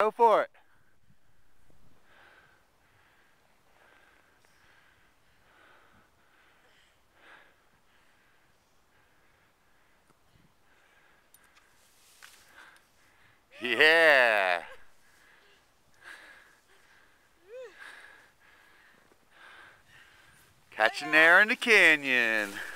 Go for it. Yeah. Catching air in the canyon.